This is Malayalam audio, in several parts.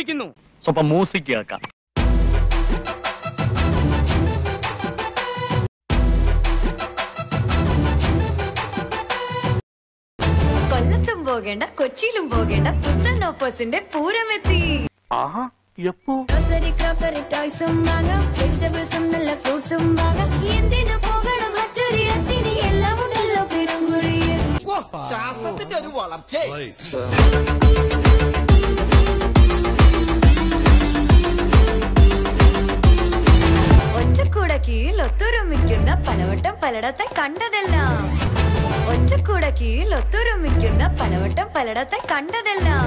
ആരംഭിക്കുന്നു. സ്വപ്പം മ്യൂസിക് കേൾക്കാം. കൊല്ലത്തും പോകേണ്ട, കൊച്ചിയിലും പോകേണ്ട പുത്തൻ ഓഫേഴ്സിന്റെ പൂരമെത്തി. ഗ്രോസറി, ക്രോക്കറി, ടോയ്സും വാങ്ങാം, വെജിറ്റബിൾസും നല്ല ഫ്രൂട്ട്സും വാങ്ങാം. എന്തിനു പോകണം മറ്റൊരിടത്തിന്, എല്ലാം ഉണ്ടല്ലോ പെരുങ്കുഴിയിൽ. ശാസ്ത്രത്തിന്റെ ഒരു വളർച്ച. ഒറ്റക്കൂട കീഴിൽ ഒത്തൊരുമിക്കുന്ന പലവട്ടം പലയിടത്തെ കണ്ടതെല്ലാം. ഒറ്റക്കൂട കീഴിൽ ഒത്തൊരുമിക്കുന്ന പലവട്ടം പലയിടത്തെ കണ്ടതെല്ലാം.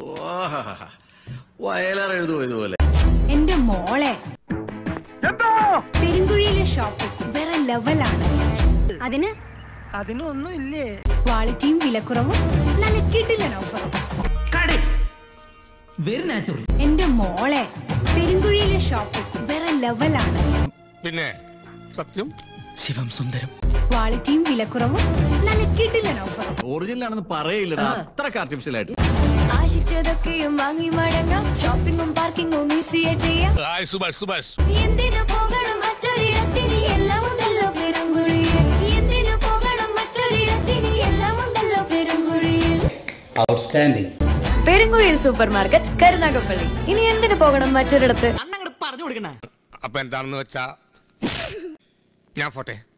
ഇതുപോലെ എന്റെ മോളെ, പെരുങ്കുഴിയിലെ ഷോപ്പിംഗ് വേറെ ലെവലാണ്. അതിനൊന്നും ഇല്ലേ? ക്വാളിറ്റിയും വിലക്കുറവും നല്ല കിടിലൻ ഓഫറും. എന്റെ മോളെ, പെരുങ്കുഴിയിലെ ഷോപ്പിംഗ് വേറെ ലെവലാണ്. പിന്നെ സത്യം ശിവം സുന്ദരം. ക്വാളിറ്റിയും വിലക്കുറവും നല്ല കിടിലൻ ഓഫറും. ഒറിജിനൽ ആണെന്ന് പറയില്ലടാ, അത്രക്ക് ആർട്ടിഫിഷ്യൽ ആയിട്ട്. ആശിച്ചതൊക്കെയും വാങ്ങി മടങ്ങാം, ഷോപ്പിംഗും പാർക്കിംഗും ഈസിയായി ചെയ്യാം. എന്തിനു പോകണം മറ്റൊരിടത്തിന്, എല്ലാം ഉണ്ടല്ലോ പെരുങ്കുഴിയിൽ. എന്തിനു പോകണം മറ്റൊരിടത്തിന്, എല്ലാം ഉണ്ടല്ലോ പെരുങ്കുഴിയിൽ. ഔട്ട്സ്റ്റാൻഡിംഗ്. പെരുങ്കുഴിയിൽ സൂപ്പർ മാർക്കറ്റ്, കരുനാഗപ്പള്ളി. ഇനി എന്തിനു പോകണം മറ്റൊരിടത്ത്? പറഞ്ഞു കൊടുക്കണ അപ്പൊ എന്താണെന്ന് വെച്ചാ ഞാൻ പോട്ടെ.